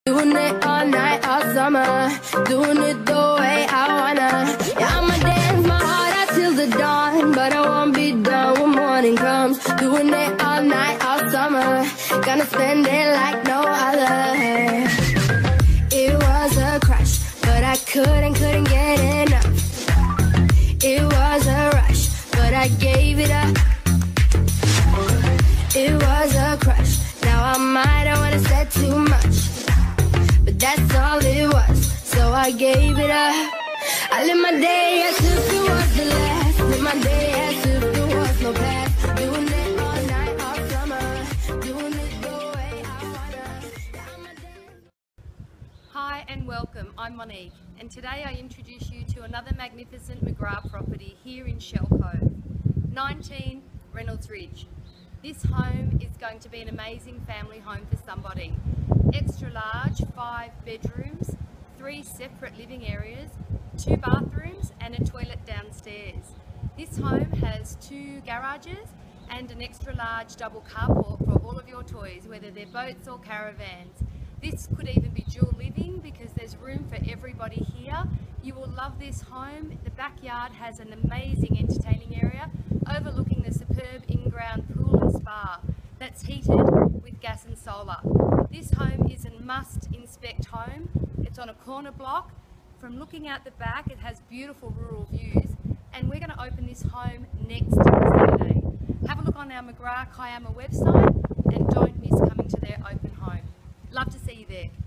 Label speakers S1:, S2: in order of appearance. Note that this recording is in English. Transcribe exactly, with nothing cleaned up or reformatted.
S1: Doing it all night, all summer, doing it the way I wanna. Yeah, I'ma dance my heart out till the dawn, but I won't be done when morning comes. Doing it all night, all summer, gonna spend it like no other. It was a crush, but I couldn't, couldn't get enough. It was a rush, but I gave it up. It was a crush, now I might have wanna said too much, but that's all it was, so I gave it up. I live my day as if it was the last, live my day as if there was no past. Doing it all night, all summer, doing it the way I wanna. Yeah, I'm a day.
S2: Hi and welcome, I'm Monique, and today I introduce you to another magnificent McGrath property here in Shell Cove, nineteen Reynolds Ridge. This home is going to be an amazing family home for somebody. Extra large, five bedrooms, three separate living areas, two bathrooms and a toilet downstairs. This home has two garages and an extra large double carport for all of your toys, whether they're boats or caravans. This could even be dual living because there's room for everybody here. You will love this home. The backyard has an amazing entertaining area overlooking the superb in-ground pool and spa that's heated with gas and solar. This home is a must-inspect home. It's on a corner block. From looking out the back, it has beautiful rural views, and we're going to open this home next Saturday. Have a look on our McGrath Kiama website and don't miss coming to their open home. Love to see you there.